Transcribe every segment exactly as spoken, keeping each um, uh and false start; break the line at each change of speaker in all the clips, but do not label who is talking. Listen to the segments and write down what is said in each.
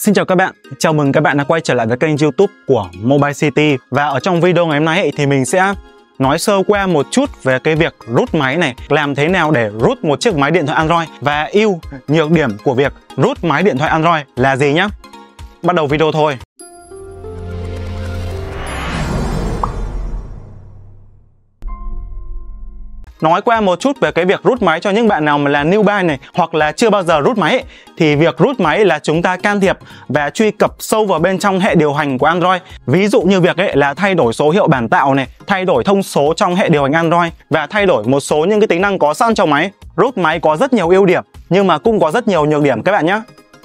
Xin chào các bạn, chào mừng các bạn đã quay trở lại với kênh YouTube của Mobile City. Và ở trong video ngày hôm nay thì mình sẽ nói sơ qua một chút về cái việc root máy này, làm thế nào để root một chiếc máy điện thoại Android và ưu nhược điểm của việc root máy điện thoại Android là gì nhé. Bắt đầu video thôi. Nói qua một chút về cái việc root máy cho những bạn nào mà là newbie này hoặc là chưa bao giờ root máy ấy, thì việc root máy là chúng ta can thiệp và truy cập sâu vào bên trong hệ điều hành của Android. Ví dụ như việc ấy là thay đổi số hiệu bản tạo này, thay đổi thông số trong hệ điều hành Android và thay đổi một số những cái tính năng có sẵn trong máy. Root máy có rất nhiều ưu điểm nhưng mà cũng có rất nhiều nhược điểm các bạn nhé.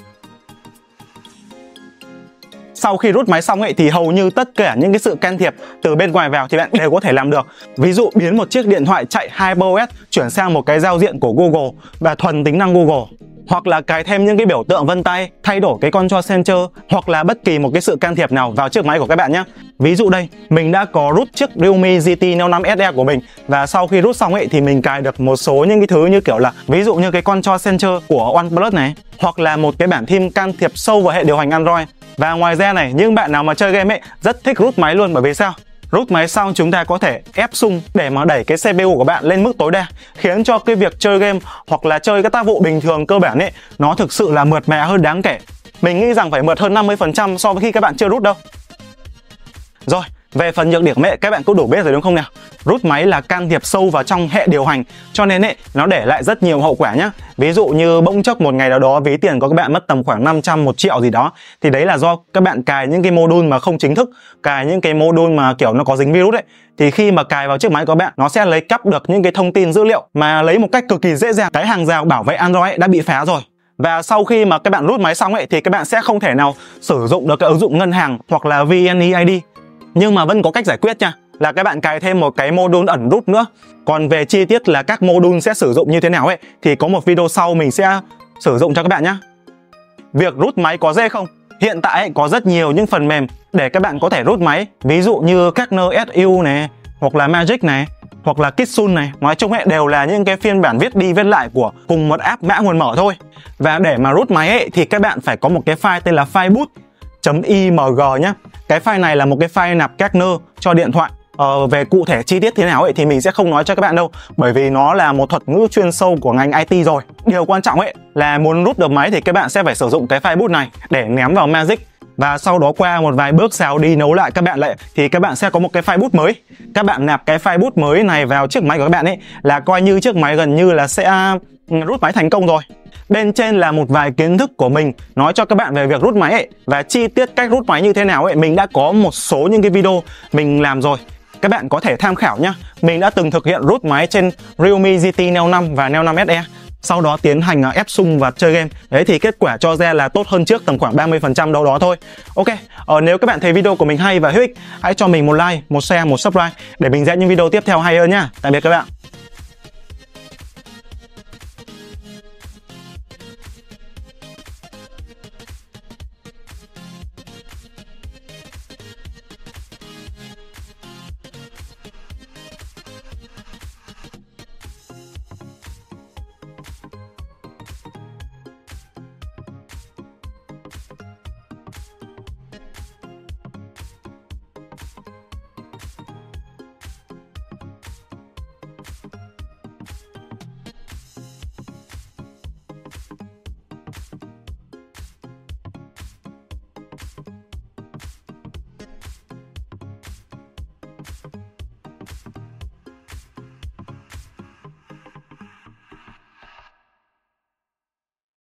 Sau khi root máy xong ấy thì hầu như tất cả những cái sự can thiệp từ bên ngoài vào thì bạn đều có thể làm được. Ví dụ biến một chiếc điện thoại chạy HyperOS chuyển sang một cái giao diện của Google và thuần tính năng Google, hoặc là cài thêm những cái biểu tượng vân tay, thay đổi cái control center, hoặc là bất kỳ một cái sự can thiệp nào vào chiếc máy của các bạn nhé. Ví dụ đây, mình đã có root chiếc Realme G T Neo năm S E của mình và sau khi root xong ấy thì mình cài được một số những cái thứ như kiểu là ví dụ như cái control center của OnePlus này, hoặc là một cái bản theme can thiệp sâu vào hệ điều hành Android. Và ngoài ra này, những bạn nào mà chơi game ấy rất thích root máy luôn, bởi vì sao? Root máy xong chúng ta có thể ép sung để mà đẩy cái xê pê u của bạn lên mức tối đa, khiến cho cái việc chơi game hoặc là chơi các tác vụ bình thường cơ bản ấy nó thực sự là mượt mà hơn đáng kể. Mình nghĩ rằng phải mượt hơn năm mươi phần trăm so với khi các bạn chưa root đâu. Rồi, về phần nhược điểm ấy, các bạn cũng đủ biết rồi đúng không nào? Root máy là can thiệp sâu vào trong hệ điều hành, cho nên ấy, nó để lại rất nhiều hậu quả nhé. Ví dụ như bỗng chốc một ngày nào đó ví tiền của các bạn mất tầm khoảng năm trăm, một triệu gì đó, thì đấy là do các bạn cài những cái module mà không chính thức, cài những cái module mà kiểu nó có dính virus ấy. Thì khi mà cài vào chiếc máy của bạn, nó sẽ lấy cắp được những cái thông tin dữ liệu mà lấy một cách cực kỳ dễ dàng. Cái hàng rào bảo vệ Android ấy đã bị phá rồi. Và sau khi mà các bạn root máy xong ấy thì các bạn sẽ không thể nào sử dụng được cái ứng dụng ngân hàng hoặc là vê en e i đê. Nhưng mà vẫn có cách giải quyết nha, là các bạn cài thêm một cái module ẩn root nữa. Còn về chi tiết là các module sẽ sử dụng như thế nào ấy thì có một video sau mình sẽ sử dụng cho các bạn nhé. Việc root máy có dễ không? Hiện tại ấy, có rất nhiều những phần mềm để các bạn có thể root máy. Ví dụ như Kernel ét u này, hoặc là Magic này, hoặc là Kitsune này. Nói chung ấy đều là những cái phiên bản viết đi viết lại của cùng một app mã nguồn mở thôi. Và để mà root máy ấy thì các bạn phải có một cái file tên là fileboot.img nhé. Cái file này là một cái file nạp kernel cho điện thoại. Ờ, về cụ thể chi tiết thế nào ấy thì mình sẽ không nói cho các bạn đâu, bởi vì nó là một thuật ngữ chuyên sâu của ngành i tê rồi. Điều quan trọng ấy là muốn root được máy thì các bạn sẽ phải sử dụng cái file boot này để ném vào Magic, và sau đó qua một vài bước xào đi nấu lại các bạn lại thì các bạn sẽ có một cái file boot mới. Các bạn nạp cái file boot mới này vào chiếc máy của các bạn ấy là coi như chiếc máy gần như là sẽ root máy thành công rồi. Bên trên là một vài kiến thức của mình nói cho các bạn về việc root máy ấy, và chi tiết cách root máy như thế nào ấy mình đã có một số những cái video mình làm rồi. Các bạn có thể tham khảo nhá. Mình đã từng thực hiện root máy trên Realme G T Neo năm và Neo năm S E. Sau đó tiến hành ép sung và chơi game. Đấy thì kết quả cho ra là tốt hơn trước tầm khoảng ba mươi phần trăm đâu đó thôi. Ok, ờ, nếu các bạn thấy video của mình hay và hữu ích, hãy cho mình một like, một share, một subscribe để mình ra những video tiếp theo hay hơn nhá. Tạm biệt các bạn.